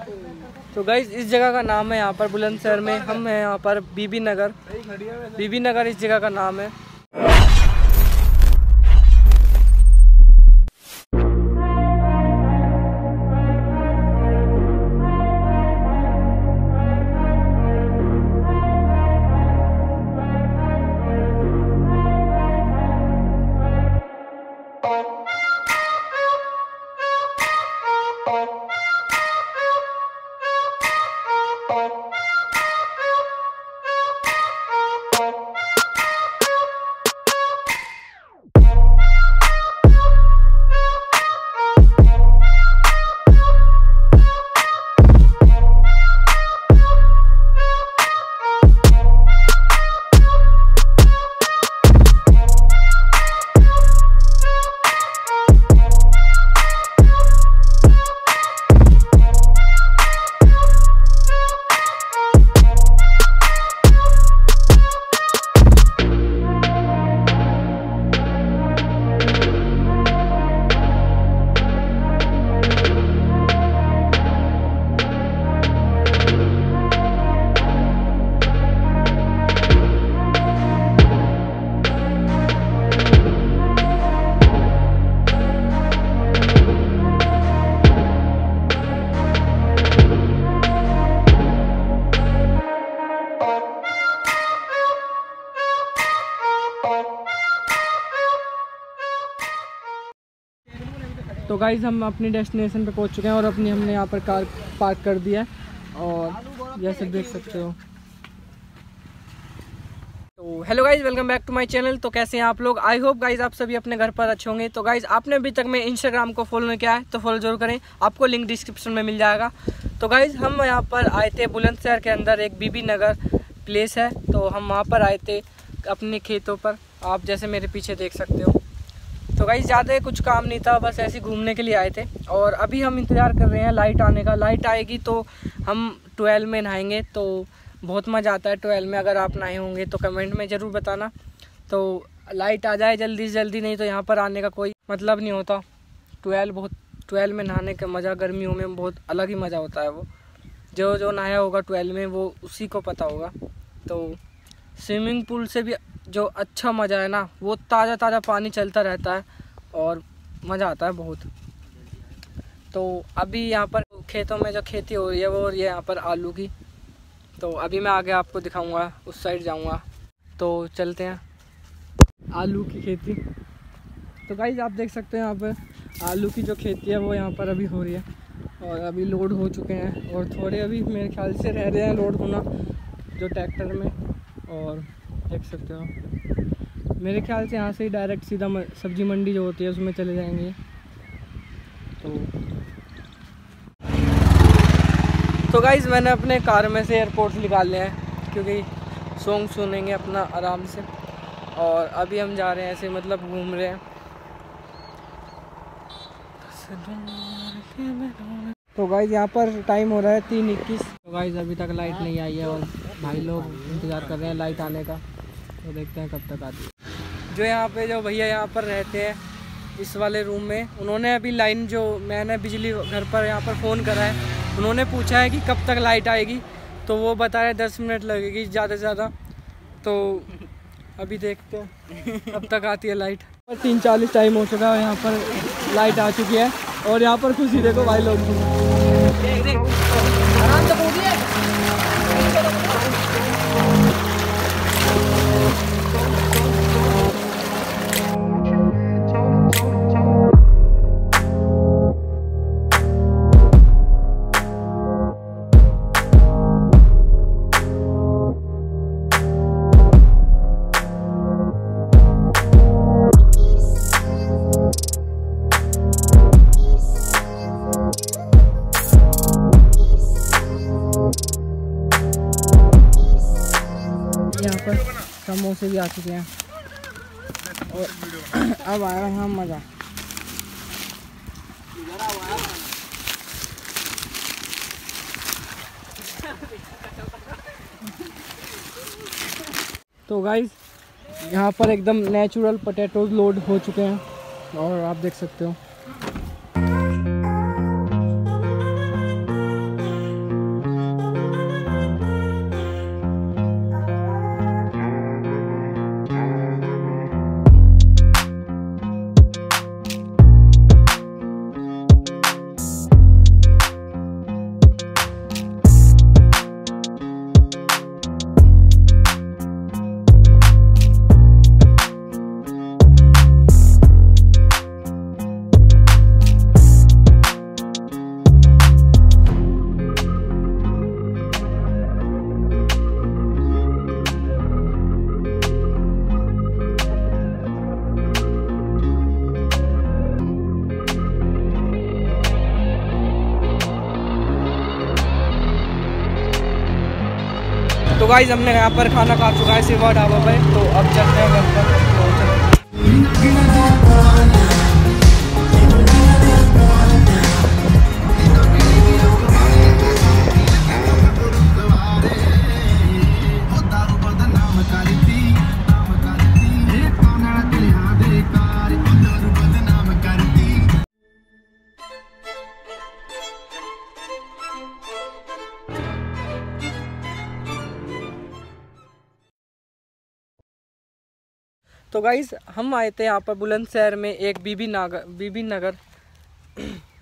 तो गाइस इस जगह का नाम है यहाँ पर बुलंदशहर में, हम हैं यहाँ पर बीबी नगर। बीबी नगर इस जगह का नाम है। तो गाइज़ हम अपनी डेस्टिनेशन पे पहुंच चुके हैं और हमने यहाँ पर कार पार्क कर दिया है और जैसे देख सकते हो। तो hello guys, welcome back to my channel. तो कैसे हैं आप लोग? आई होप गाइज़ आप सभी अपने घर पर अच्छे होंगे। तो गाइज़ आपने अभी तक मेरे इंस्टाग्राम को फॉलो नहीं किया है तो फॉलो जरूर करें, आपको लिंक डिस्क्रिप्शन में मिल जाएगा। तो गाइज़ हम यहाँ पर आए थे, बुलंदशहर के अंदर एक बीबी नगर प्लेस है, तो हम वहाँ पर आए थे अपने खेतों पर, आप जैसे मेरे पीछे देख सकते हो। तो गाइस ज़्यादा कुछ काम नहीं था, बस ऐसे घूमने के लिए आए थे और अभी हम इंतज़ार कर रहे हैं लाइट आने का। लाइट आएगी तो हम 12 में नहाएंगे, तो बहुत मज़ा आता है 12 में। अगर आप नहाए होंगे तो कमेंट में ज़रूर बताना। तो लाइट आ जाए जल्दी से जल्दी, नहीं तो यहाँ पर आने का कोई मतलब नहीं होता। 12 में नहाने का मज़ा गर्मियों में बहुत अलग ही मज़ा होता है। वो जो नहाया होगा 12 में वो उसी को पता होगा। तो स्विमिंग पूल से भी जो अच्छा मज़ा है ना, वो ताज़ा पानी चलता रहता है और मज़ा आता है बहुत। तो अभी यहाँ पर खेतों में जो खेती हो रही है वो हो रही है यहाँ पर आलू की। तो अभी मैं आगे आपको दिखाऊंगा, उस साइड जाऊंगा। तो चलते हैं आलू की खेती। तो गाइस आप देख सकते हैं यहाँ पर आलू की जो खेती है वो यहाँ पर अभी हो रही है और अभी लोड हो चुके हैं और थोड़े अभी मेरे ख्याल से रह रहे हैं लोड होना जो ट्रैक्टर में। और देख सकते हो मेरे ख्याल से यहाँ से ही डायरेक्ट सीधा सब्जी मंडी जो होती है उसमें चले जाएंगे। तो गाइज़ मैंने अपने कार में से एयरपोर्ट्स निकाल लिए हैं क्योंकि सॉन्ग सुनेंगे अपना आराम से। और अभी हम जा रहे हैं ऐसे, मतलब घूम रहे हैं। तो गाइज़ यहाँ पर टाइम हो रहा है 3:21। तो गाइज़ अभी तक लाइट नहीं आई है और भाई लोग इंतज़ार कर रहे हैं लाइट आने का। तो देखते हैं कब तक आती है। जो यहाँ पे जो भैया यहाँ पर रहते हैं इस वाले रूम में, उन्होंने अभी लाइन जो मैंने बिजली घर पर यहाँ पर फ़ोन करा है, उन्होंने पूछा है कि कब तक लाइट आएगी। तो वो बताया 10 मिनट लगेगी ज़्यादा से ज़्यादा। तो अभी देखते हैं कब तक आती है लाइट। 3:40 टाइम हो चुका है, यहाँ पर लाइट आ चुकी है और यहाँ पर खुशी देखो भाई लोग। आराम से समोसे भी आ चुके हैं और अब आया है मज़ा। तो गाइस यहाँ पर एकदम नेचुरल पोटैटोज लोड हो चुके हैं और आप देख सकते हो। तो गाइज हमने यहाँ पर खाना खा चुका है शिवा ढाबा पे, तो अब चलते हैं घर पर। तो गाइज हम आए थे यहाँ पर बुलंदशहर में एक बीबी नगर